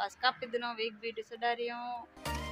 आज काफ़ी दिनों में एक वीडियो से डा रही हूँ।